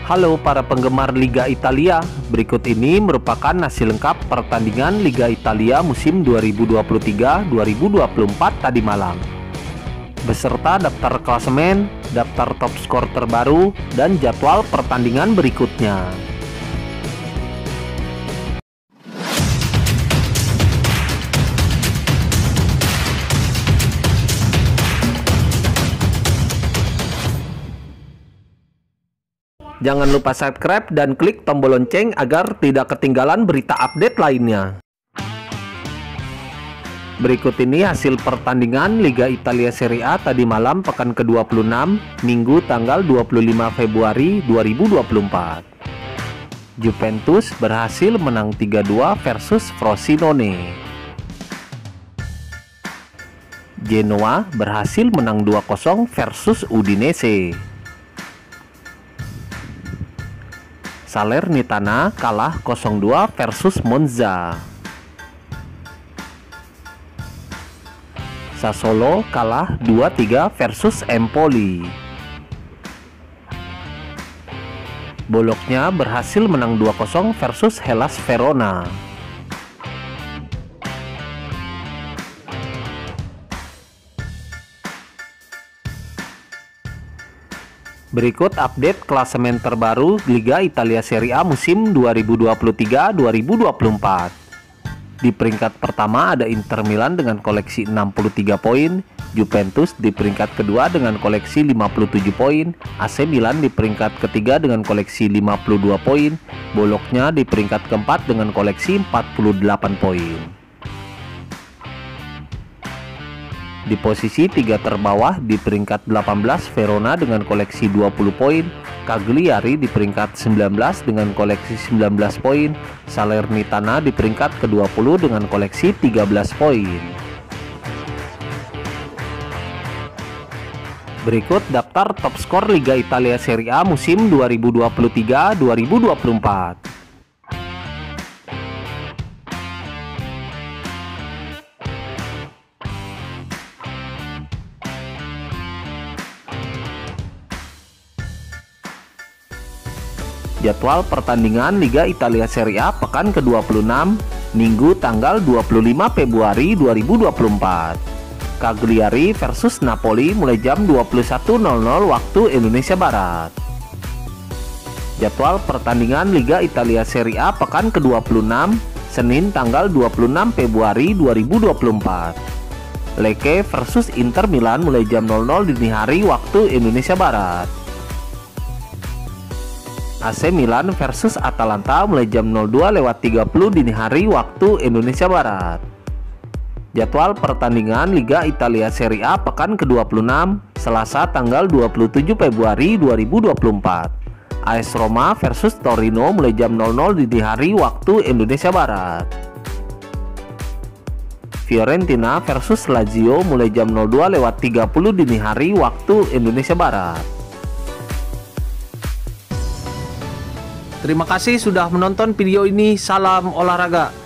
Halo para penggemar Liga Italia, berikut ini merupakan hasil lengkap pertandingan Liga Italia musim 2023-2024 tadi malam, beserta daftar klasemen, daftar top skor terbaru, dan jadwal pertandingan berikutnya. Jangan lupa subscribe dan klik tombol lonceng agar tidak ketinggalan berita update lainnya. Berikut ini hasil pertandingan Liga Italia Serie A tadi malam pekan ke-26, Minggu tanggal 25 Februari 2024. Juventus berhasil menang 3-2 versus Frosinone. Genoa berhasil menang 2-0 versus Udinese. Salernitana kalah 0-2 versus Monza. Sassuolo kalah 2-3 versus Empoli. Bologna berhasil menang 2-0 versus Hellas Verona. Berikut update klasemen terbaru Liga Italia Serie A musim 2023-2024. Di peringkat pertama ada Inter Milan dengan koleksi 63 poin, Juventus di peringkat kedua dengan koleksi 57 poin, AC Milan di peringkat ketiga dengan koleksi 52 poin, Bologna di peringkat keempat dengan koleksi 48 poin. Di posisi 3 terbawah di peringkat 18 Verona dengan koleksi 20 poin, Cagliari di peringkat 19 dengan koleksi 19 poin, Salernitana di peringkat ke-20 dengan koleksi 13 poin. Berikut daftar top skor Liga Italia Serie A musim 2023-2024. Jadwal pertandingan Liga Italia Serie A pekan ke-26, Minggu tanggal 25 Februari 2024. Cagliari versus Napoli mulai jam 21.00 waktu Indonesia Barat. Jadwal pertandingan Liga Italia Serie A pekan ke-26, Senin tanggal 26 Februari 2024. Lecce versus Inter Milan mulai jam 00 dini hari waktu Indonesia Barat. AC Milan versus Atalanta mulai jam 02.30 dini hari waktu Indonesia Barat. Jadwal pertandingan Liga Italia Serie A pekan ke-26, Selasa tanggal 27 Februari 2024. AS Roma versus Torino mulai jam 00 dini hari waktu Indonesia Barat. Fiorentina versus Lazio mulai jam 02.30 dini hari waktu Indonesia Barat. Terima kasih sudah menonton video ini. Salam olahraga.